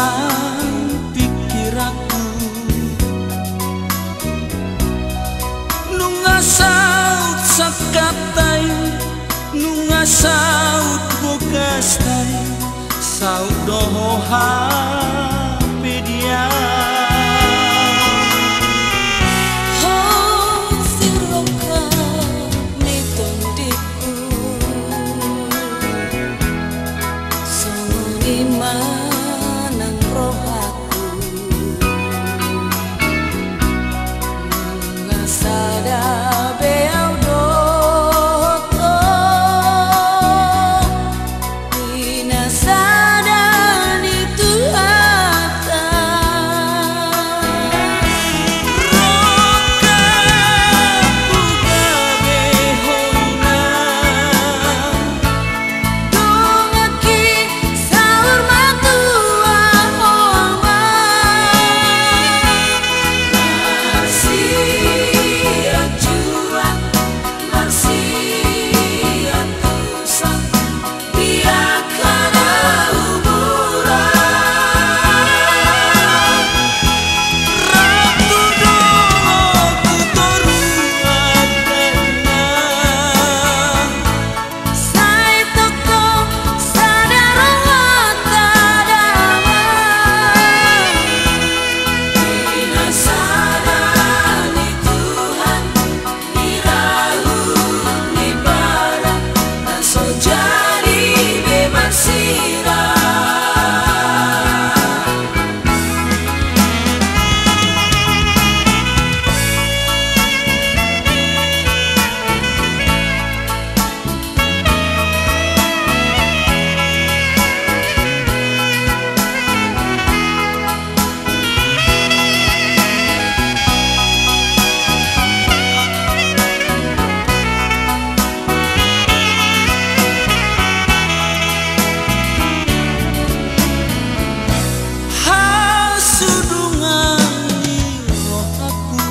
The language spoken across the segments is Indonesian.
pikiraku nunga saut sakatai nunga saut bogastai saut doho hapedia manang rohaku ngasada beau doto inasada ni tuhata roka buga behona dongaki sahur matua oma marsia jua marsia tusa biarkan ratu doku toruadana sai toko sadarwata dama inasada ni Tuhan ni rahu ni bara dan so jadi bebas sirah hasudungan rohaku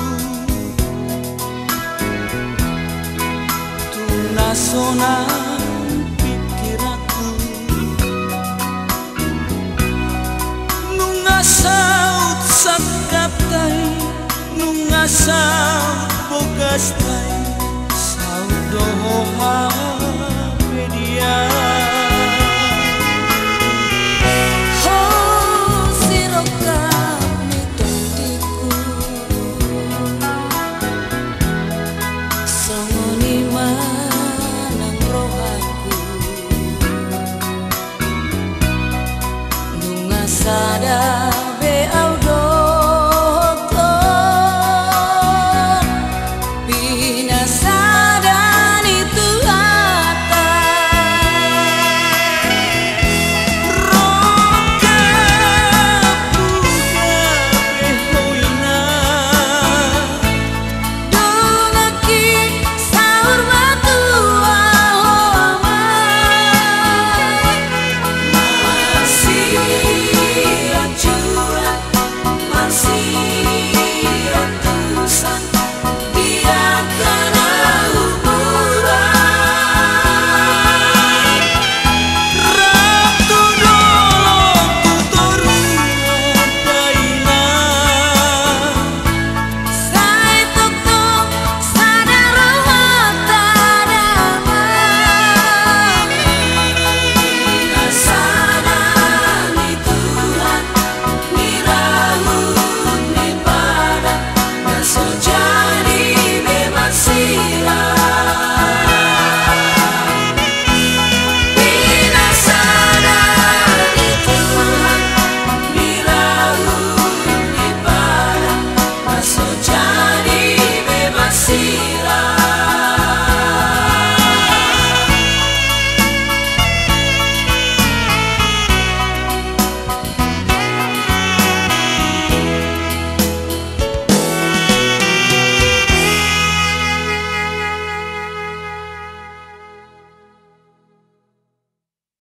tunasonan pikiraku nunga saut sakatai nunga saut bogastai saut doho hapedia